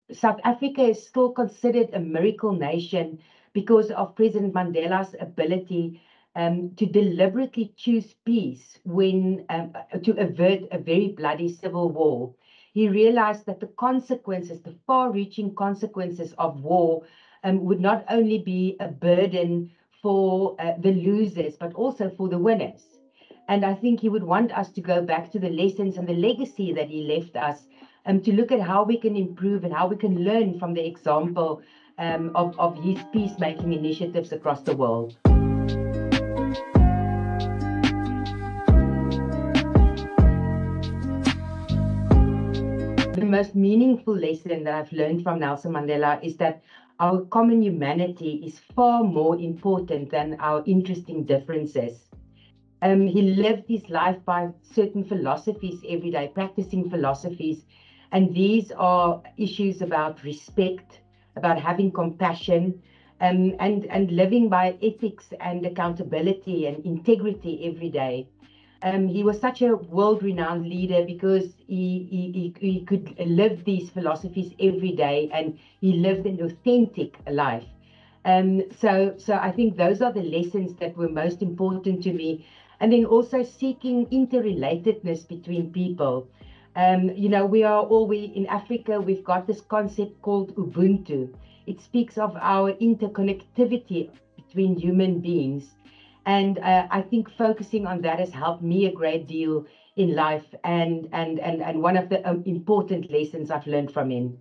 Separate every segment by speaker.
Speaker 1: South Africa is still considered a miracle nation because of President Mandela's ability to deliberately choose peace when to avert a very bloody civil war. He realized that the consequences, the far-reaching consequences of war, would not only be a burden for the losers, but also for the winners. And I think he would want us to go back to the lessons and the legacy that he left us, to look at how we can improve and how we can learn from the example of his peacemaking initiatives across the world. The most meaningful lesson that I've learned from Nelson Mandela is that our common humanity is far more important than our interesting differences. He lived his life by certain philosophies every day, practicing philosophies. And these are issues about respect, about having compassion, and living by ethics and accountability and integrity every day. He was such a world-renowned leader because he could live these philosophies every day, and he lived an authentic life. So I think those are the lessons that were most important to me. And then also seeking interrelatedness between people. We in Africa, we've got this concept called Ubuntu. It speaks of our interconnectivity between human beings. And I think focusing on that has helped me a great deal in life, and one of the important lessons I've learned from him.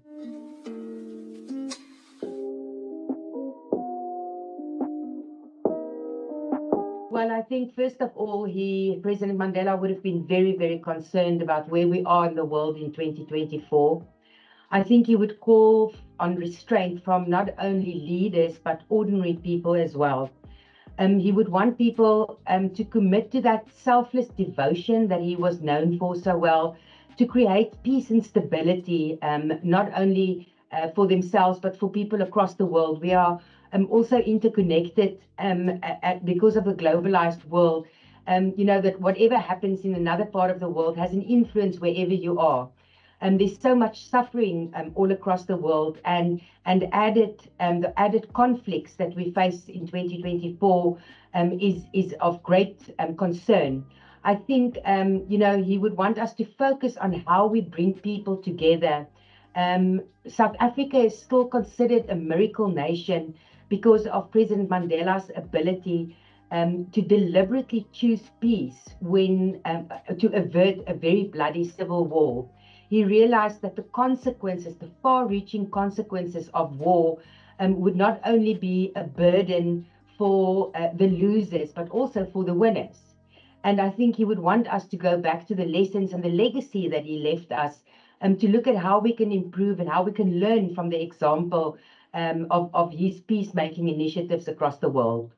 Speaker 1: Well, I think first of all, President Mandela would have been very, very concerned about where we are in the world in 2024. I think he would call on restraint from not only leaders, but ordinary people as well. He would want people to commit to that selfless devotion that he was known for so well, to create peace and stability, not only for themselves, but for people across the world. We are also interconnected because of the globalized world. That whatever happens in another part of the world has an influence wherever you are. There's so much suffering all across the world, and the added conflicts that we face in 2024 is of great concern. I think he would want us to focus on how we bring people together. South Africa is still considered a miracle nation because of President Mandela's ability to deliberately choose peace when to avert a very bloody civil war. He realized that the consequences, the far-reaching consequences of war, would not only be a burden for the losers, but also for the winners. And I think he would want us to go back to the lessons and the legacy that he left us, to look at how we can improve and how we can learn from the example of his peacemaking initiatives across the world.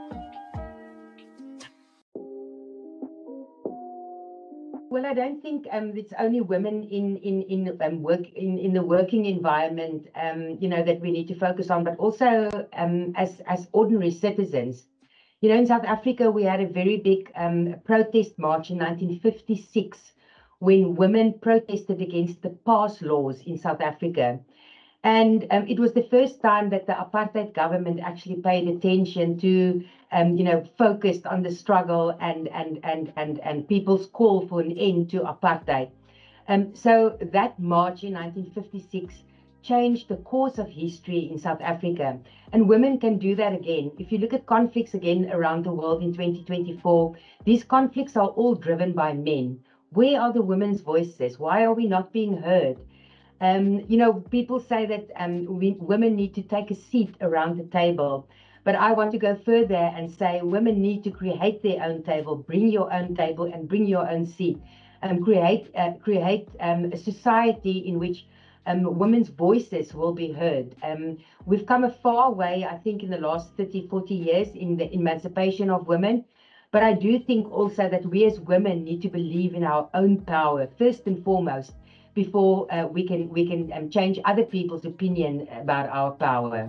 Speaker 1: Well, I don't think it's only women in the working environment, that we need to focus on, but also as ordinary citizens. In South Africa, we had a very big protest march in 1956 when women protested against the pass laws in South Africa. And it was the first time that the apartheid government actually paid attention to, focused on the struggle and people's call for an end to apartheid. So that march in 1956 changed the course of history in South Africa. And women can do that again. If you look at conflicts again around the world in 2024, these conflicts are all driven by men. Where are the women's voices? Why are we not being heard? People say that women need to take a seat around the table. But I want to go further and say women need to create their own table, bring your own table and bring your own seat, and create a society in which women's voices will be heard. We've come a far way, I think, in the last 30, 40 years in the emancipation of women. But I do think also that we as women need to believe in our own power, first and foremost, before we can change other people's opinion about our power.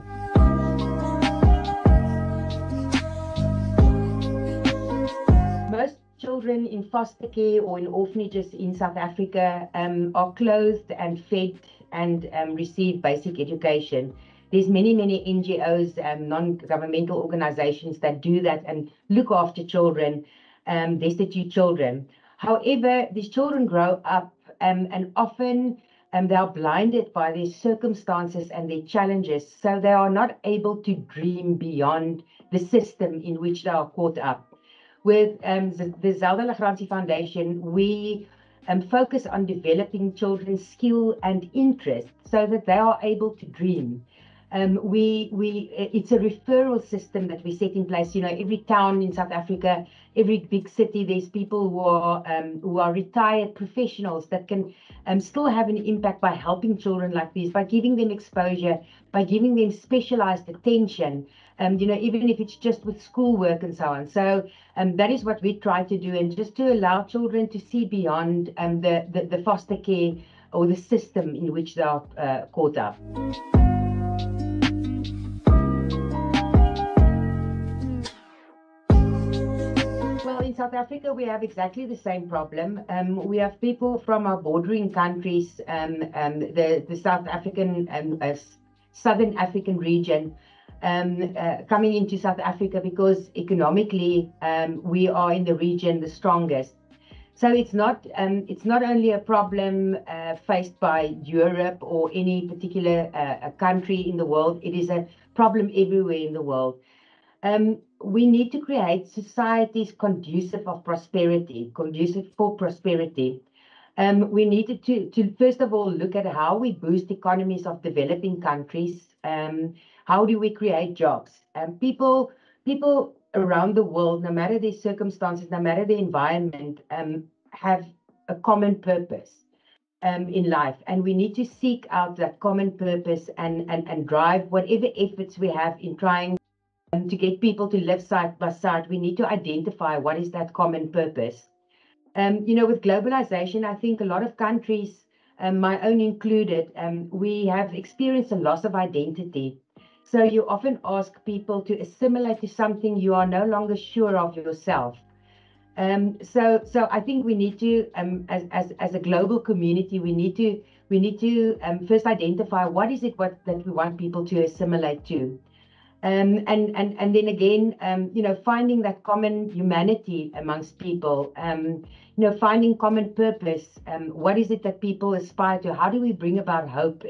Speaker 1: Most children in foster care or in orphanages in South Africa are clothed and fed and receive basic education. There's many, many NGOs, non-governmental organizations that do that and look after children, destitute children. However, these children grow up and often they are blinded by their circumstances and their challenges, so they are not able to dream beyond the system in which they are caught up. With the Zelda La Grange Foundation, we focus on developing children's skill and interest so that they are able to dream. It's a referral system that we set in place. You know, every town in South Africa, every big city, there's people who are retired professionals that can still have an impact by helping children like this, by giving them exposure, by giving them specialized attention. You know, even if it's just with schoolwork and so on. So that is what we try to do, and just to allow children to see beyond the foster care or the system in which they are caught up. Well, in South Africa, we have exactly the same problem. We have people from our bordering countries, the South African, Southern African region, coming into South Africa because economically we are in the region the strongest. So it's not only a problem faced by Europe or any particular country in the world. It is a problem everywhere in the world. We need to create societies conducive for prosperity. We needed to first of all look at how we boost economies of developing countries. How do we create jobs? People around the world, no matter their circumstances, no matter the environment, have a common purpose in life, and we need to seek out that common purpose and drive whatever efforts we have in trying to get people to live side by side. We need to identify what is that common purpose. You know, with globalization, I think a lot of countries, my own included, we have experienced a loss of identity. So you often ask people to assimilate to something you are no longer sure of yourself. So I think we need to, as a global community, we need to first identify what is it that we want people to assimilate to. And then again, you know, finding that common humanity amongst people, you know, finding common purpose. What is it that people aspire to? How do we bring about hope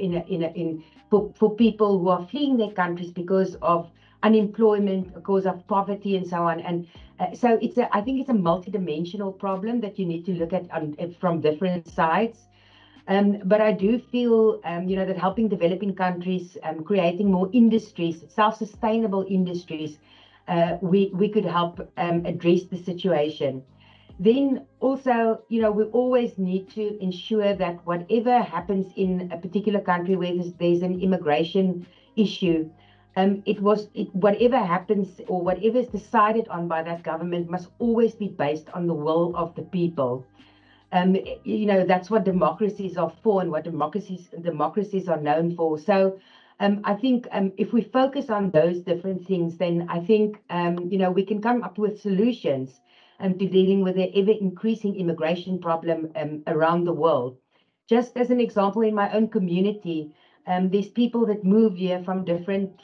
Speaker 1: for people who are fleeing their countries because of unemployment, because of poverty, and so on? And so I think it's a multidimensional problem that you need to look at from different sides. But I do feel, you know, that helping developing countries, creating more industries, self-sustainable industries, we could help address the situation. Then also, you know, we always need to ensure that whatever happens in a particular country where there's an immigration issue, whatever happens or whatever is decided on by that government must always be based on the will of the people. You know, that's what democracies are for and what democracies are known for. So I think if we focus on those different things, then I think, you know, we can come up with solutions to dealing with the ever-increasing immigration problem around the world. Just as an example, in my own community, there's people that move here from different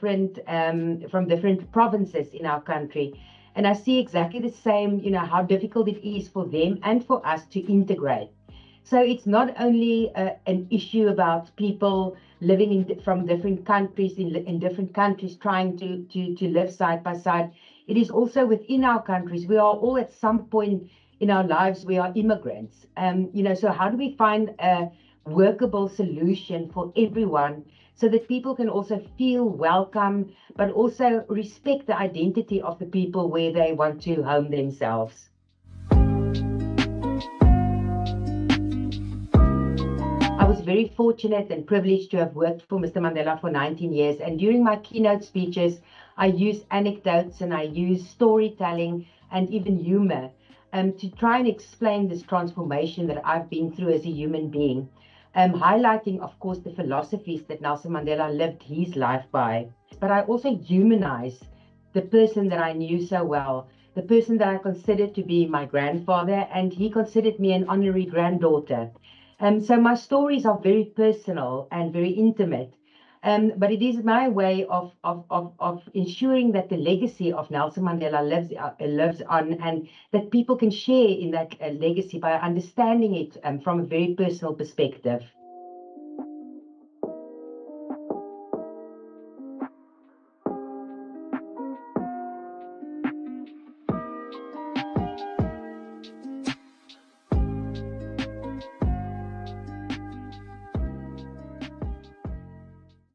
Speaker 1: provinces in our country. And I see exactly the same, you know, how difficult it is for them and for us to integrate. So it's not only an issue about people living from different countries, in different countries, trying to live side by side. It is also within our countries. We are all at some point in our lives, we are immigrants. You know, so how do we find a workable solution for everyone, so that people can also feel welcome, but also respect the identity of the people where they want to home themselves. I was very fortunate and privileged to have worked for Mr. Mandela for 19 years. And during my keynote speeches, I use anecdotes and I use storytelling and even humor to try and explain this transformation that I've been through as a human being. Highlighting, of course, the philosophies that Nelson Mandela lived his life by. But I also humanize the person that I knew so well, the person that I considered to be my grandfather, and he considered me an honorary granddaughter. So my stories are very personal and very intimate. But it is my way of ensuring that the legacy of Nelson Mandela lives on, and that people can share in that legacy by understanding it from a very personal perspective.